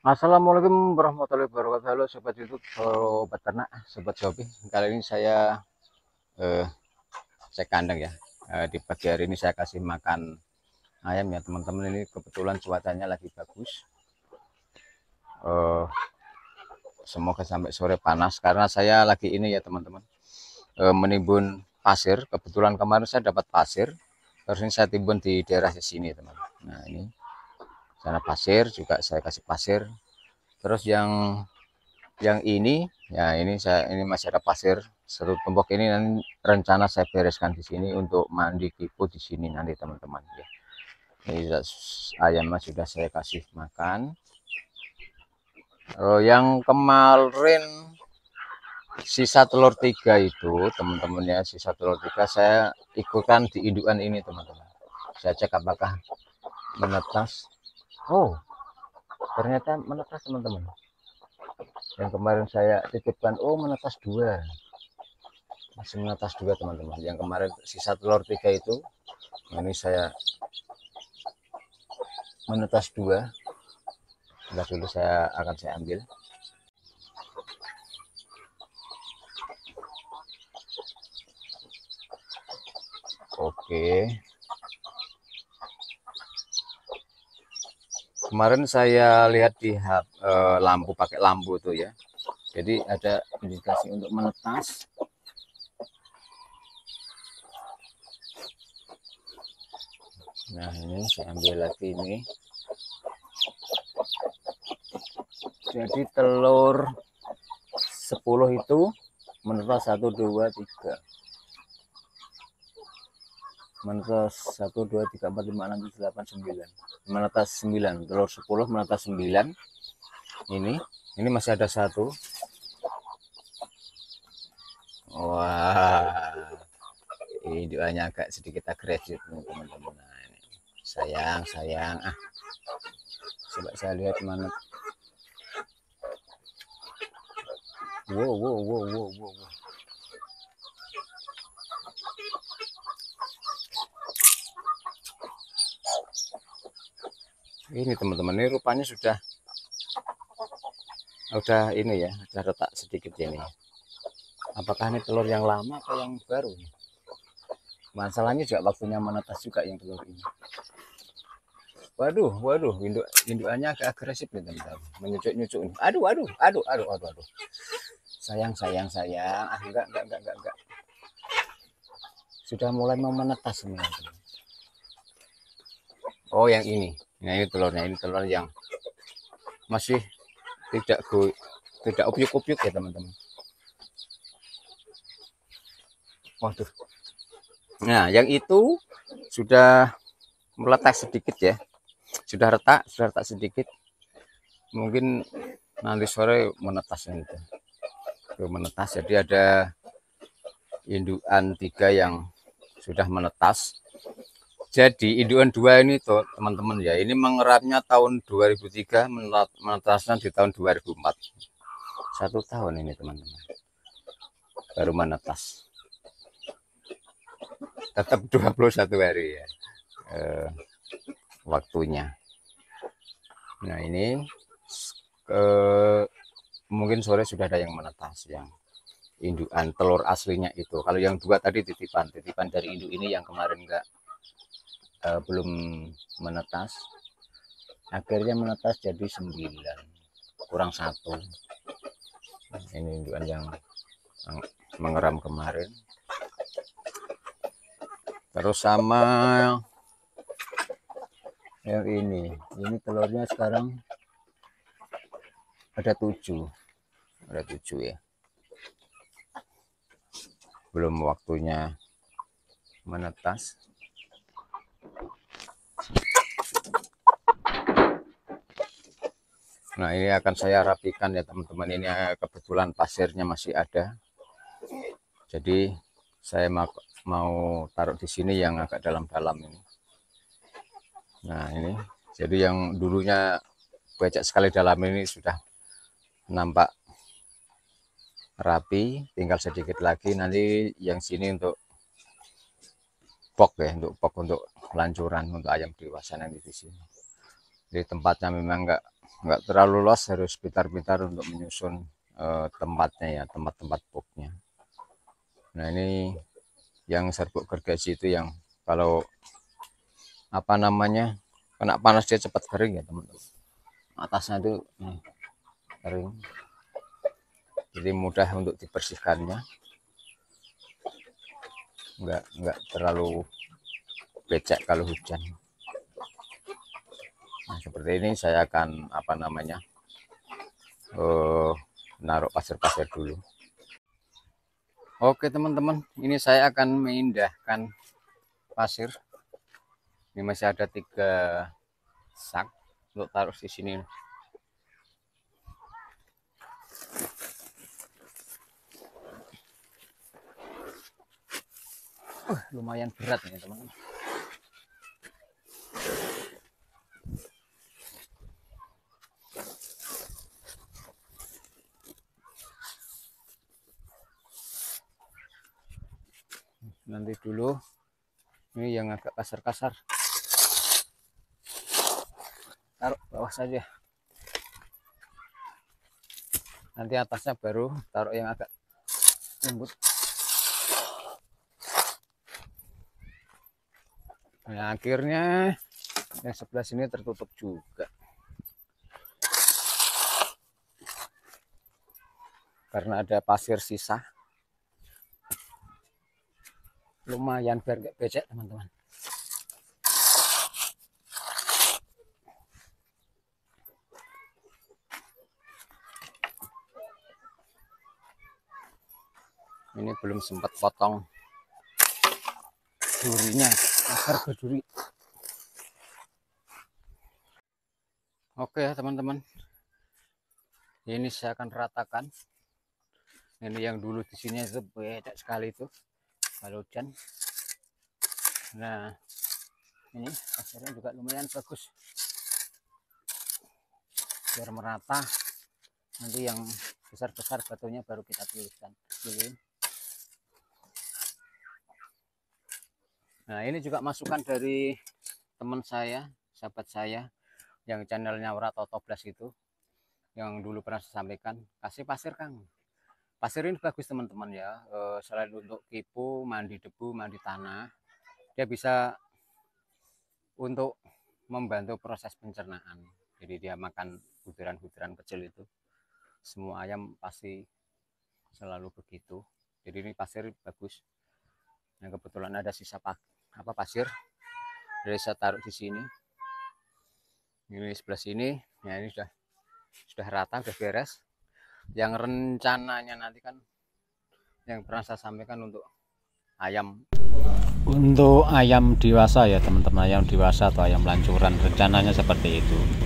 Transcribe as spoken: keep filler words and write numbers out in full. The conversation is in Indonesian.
Assalamualaikum warahmatullahi wabarakatuh. Halo sobat YouTube, sobat ternak, sobat Shopee. Kali ini saya eh, cek kandang ya. Eh, di pagi hari ini saya kasih makan ayam ya teman-teman. Ini kebetulan cuacanya lagi bagus. Eh, Semoga sampai sore panas karena saya lagi ini ya teman-teman. Eh, menimbun pasir. Kebetulan kemarin saya dapat pasir. Terus ini saya timbun di daerah sini teman. Nah ini sana pasir juga saya kasih pasir. Terus yang yang ini ya ini saya ini masih ada pasir satu tumpuk ini, nanti rencana saya bereskan di sini untuk mandi kipu di sini nanti teman-teman ya. Ini ayamnya sudah saya kasih makan. Oh, yang kemarin sisa telur tiga itu teman-teman ya, sisa telur tiga saya ikutkan di indukan ini teman-teman. Saya cek apakah menetas. Oh, ternyata menetas teman-teman. Yang kemarin saya titipkan, oh menetas dua, masih menetas dua teman-teman. Yang kemarin sisa telur tiga itu, ini saya menetas dua. Sebentar dulu, saya akan saya ambil. Oke, kemarin saya lihat di eh, lampu, pakai lampu tuh ya, jadi ada indikasi untuk menetas. Nah ini saya ambil lagi ini. Jadi telur sepuluh itu menetas satu dua tiga, menetas satu dua tiga empat lima enam tujuh delapan sembilan, menetas sembilan. Telur sepuluh menetas sembilan. Ini ini masih ada satu. Wah, ini doanya agak sedikit agresif teman-teman. Nah, ini sayang sayang ah, coba saya lihat mana. Wow wow wow wow wow, wow. Ini teman-teman, ini rupanya sudah udah ini ya, sudah retak sedikit ini. Apakah ini telur yang lama atau yang baru? Masalahnya juga waktunya menetas juga yang telur ini. Waduh, waduh, induk indukannya agak agresif nih teman-teman, menyucuk-nyucuk ini. Aduh, aduh, aduh, aduh, aduh, aduh. Sayang, sayang, sayang. Ah, enggak, enggak, enggak, enggak, enggak. Sudah mulai mau menetas semua. Oh, yang ini. Nah, ini telurnya, ini telur yang masih tidak go, tidak upiuk-upiuk ya teman-teman. Waduh. Nah, yang itu sudah meletak sedikit ya. Sudah retak, sudah retak sedikit. Mungkin nanti sore menetas itu. Tuh, menetas. Jadi ada indukan tiga yang sudah menetas. Jadi indukan dua ini tuh teman-teman ya, ini mengerapnya tahun dua ribu tiga, menetasnya di tahun dua ribu empat. Satu tahun ini teman-teman baru menetas. Tetap dua puluh satu hari ya eh, waktunya. Nah ini eh, mungkin sore sudah ada yang menetas, yang indukan telur aslinya itu. Kalau yang dua tadi titipan, titipan dari induk ini yang kemarin enggak eh, belum menetas, akhirnya menetas jadi sembilan, kurang satu. Ini indukan yang mengeram kemarin. Terus sama yang ini, ini telurnya sekarang ada tujuh, ada tujuh ya. Belum waktunya menetas. Nah ini akan saya rapikan ya teman-teman. Ini kebetulan pasirnya masih ada, jadi saya mau, mau taruh di sini yang agak dalam-dalam ini. Nah ini, jadi yang dulunya banyak sekali dalam ini sudah nampak rapi, tinggal sedikit lagi. Nanti yang sini untuk box ya, untuk box untuk lancuran untuk ayam dewasa nanti di sini. Jadi tempatnya memang enggak nggak terlalu luas, harus pintar-pintar untuk menyusun uh, tempatnya ya, tempat-tempat boxnya. Nah ini yang serbuk gergaji itu yang kalau apa namanya kena panas dia cepat kering ya teman-teman. Atasnya itu nih, kering, jadi mudah untuk dibersihkannya, nggak nggak terlalu becek kalau hujan. Nah seperti ini saya akan apa namanya uh, naruh pasir-pasir dulu. Oke teman-teman, ini saya akan memindahkan pasir. Ini masih ada tiga sak untuk taruh di sini. Uh, lumayan berat ini teman-teman. Nanti dulu ini yang agak kasar-kasar taruh bawah saja, nanti atasnya baru taruh yang agak lembut. Nah akhirnya yang sebelah sini tertutup juga karena ada pasir sisa. Lumayan biar gak becek teman-teman. Ini belum sempat potong durinya, akar berduri. Oke ya teman-teman, ini saya akan ratakan. Ini yang dulu di sini itu becek sekali itu kalau hujan. Nah ini pasirnya juga lumayan bagus, biar merata. Nanti yang besar-besar batunya baru kita tuliskan. Nah ini juga masukan dari teman saya, sahabat saya yang channelnya Wratotoblas itu, yang dulu pernah saya sampaikan, kasih pasir Kang. Pasir ini bagus teman-teman ya, e, selain untuk kipu, mandi debu, mandi tanah, dia bisa untuk membantu proses pencernaan. Jadi dia makan butiran-butiran kecil itu, semua ayam pasti selalu begitu. Jadi ini pasir bagus. Yang kebetulan ada sisa apa pasir, jadi saya taruh di sini. Ini sebelah sini, ya ini sudah sudah rata, sudah beres. Yang rencananya nanti kan yang pernah saya sampaikan untuk ayam, untuk ayam dewasa ya teman-teman, ayam dewasa atau ayam lancuran, rencananya seperti itu.